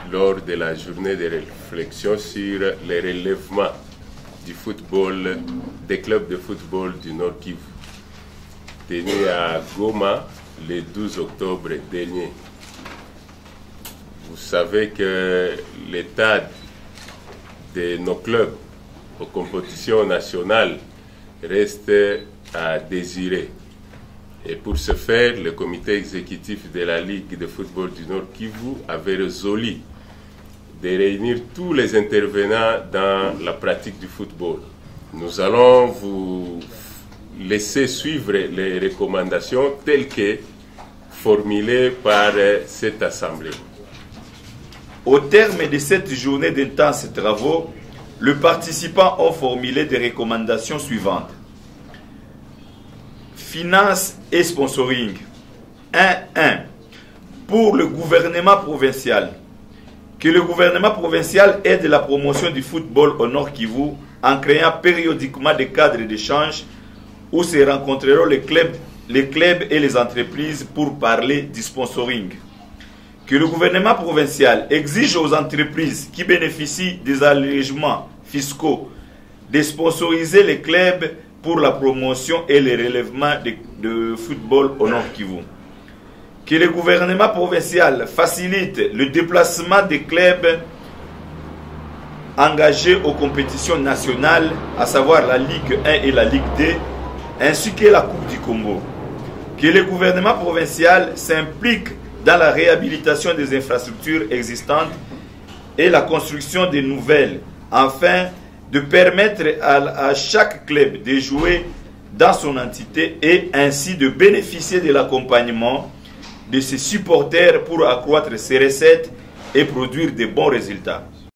lors de la journée de réflexion sur les relèvements du football, des clubs de football du Nord Kivu, tenu à Goma le 12 octobre dernier. Vous savez que l'état de nos clubs aux compétitions nationales reste à désirer. Et pour ce faire, le comité exécutif de la Ligue de football du Nord Kivu avait résolu de réunir tous les intervenants dans la pratique du football. Nous allons vous laisser suivre les recommandations telles que formulées par cette assemblée. Au terme de cette journée d'intenses travaux, les participants ont formulé des recommandations suivantes. Finances et sponsoring. 1.1. Pour le gouvernement provincial, que le gouvernement provincial aide la promotion du football au Nord Kivu en créant périodiquement des cadres d'échange où se rencontreront les clubs et les entreprises pour parler du sponsoring. Que le gouvernement provincial exige aux entreprises qui bénéficient des allégements fiscaux de sponsoriser les clubs pour la promotion et le relèvement de football au Nord Kivu. Que le gouvernement provincial facilite le déplacement des clubs engagés aux compétitions nationales, à savoir la Ligue 1 et la Ligue 2, ainsi que la Coupe du Congo. Que le gouvernement provincial s'implique dans la réhabilitation des infrastructures existantes et la construction de nouvelles, afin de permettre à chaque club de jouer dans son entité et ainsi de bénéficier de l'accompagnement de ses supporters pour accroître ses recettes et produire de bons résultats.